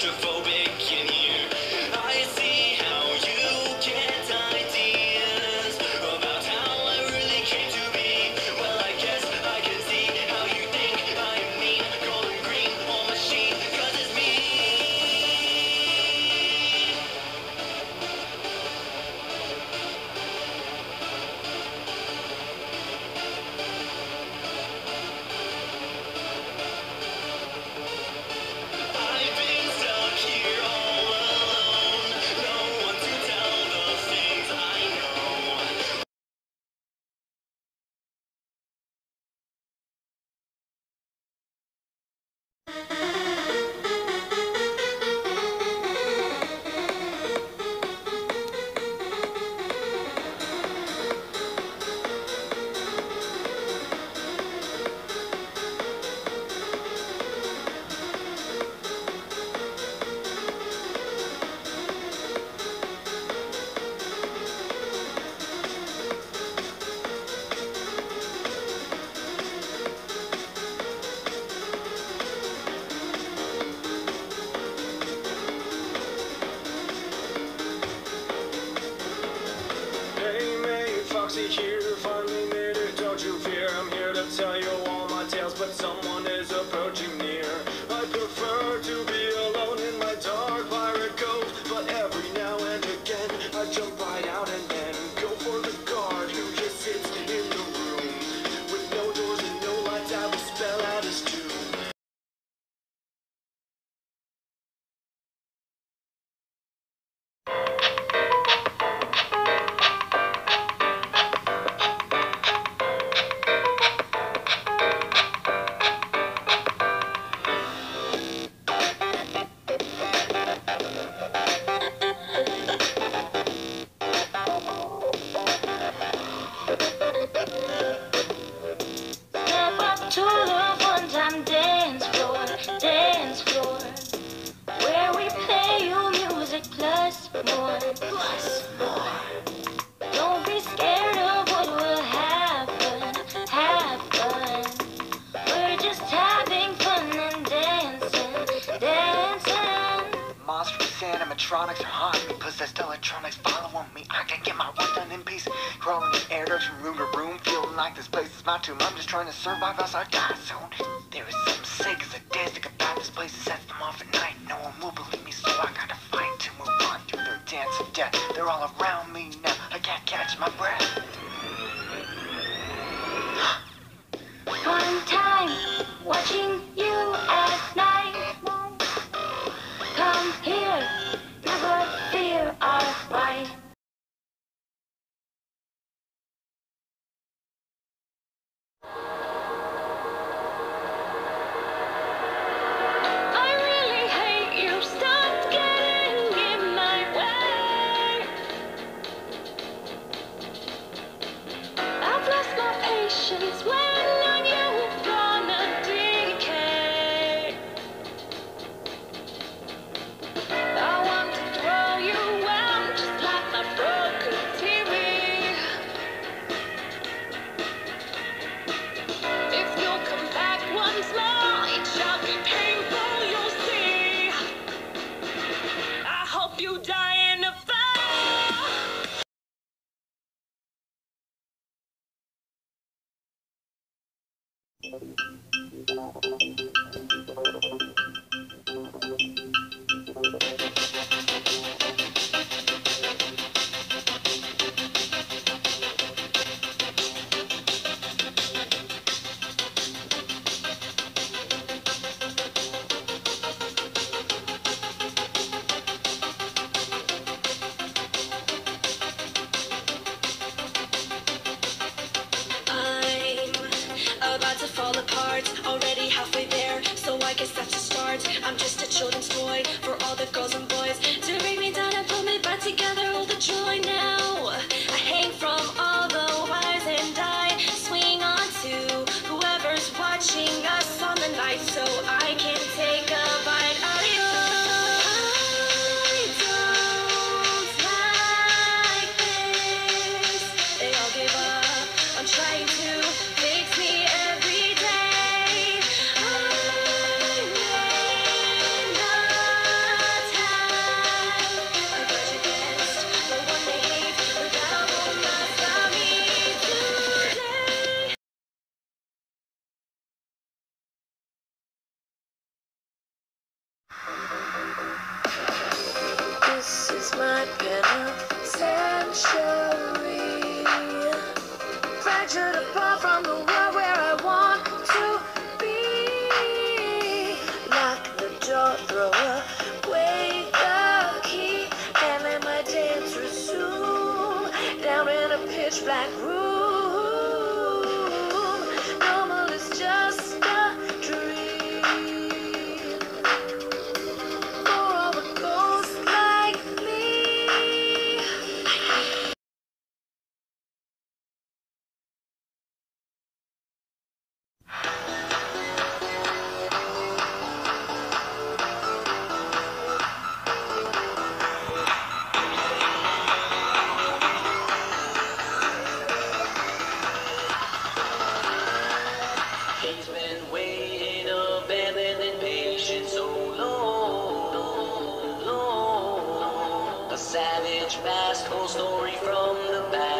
claustrophobic in here. I see how you get ideas about how I really came to be. Well, I guess I can see how you think I am mean, golden green or machine, 'cause it's me. I've been stuck here all alone, no one to tell the things I know. Hey, mate, Foxy here, finally made it, don't you fear. I'm here to tell you all my tales, but someone is approaching near. I prefer to be alone in my dark pirate cove, but every now and again I jump right out and then go for the guard who just sits in the room. With no doors and no lights, I will spell out his doom. Step up to the Funtime dance floor, where we play you music plus more. Don't be scared of what will happen. We're just having fun and dancing. Monstrous animatronics are haunting me. Possessed electronics following me. I can get my work done in peace. Crawling in air ducts from room to room. Feeling like this place is my tomb. I'm just trying to survive else I die soon. There is something sick as sadistic about this place. It sets them off at night. No one will believe me, so I gotta fight to move on through their dance of death. They're all around me now. I can't catch my breath. One time watching you at night. Come here, never fear our fight. I really hate you. Stop getting in my way. I've lost my patience when I knew it's gonna decay. I want to throw you out just like my broken TV. If you'll come back once more, it shall be painful, you'll see. I hope you die in a fire. I'm about to fall apart, already halfway there, so I guess that's a start. I'm just a children's toy for all the girls and boys to bring me down and put me back together, all the joy now. I hang from all the wires and I swing on to whoever's watching us on the night, so I can take a bite out of you. I don't like this. They all give up on trying to fix me every day. I may not Wake the key and let my dance resume. Down in a pitch black room. Normal is just a dream. For all the ghosts like me. He's been waiting, abandoned and patient so long. A savage, masked whole story from the past.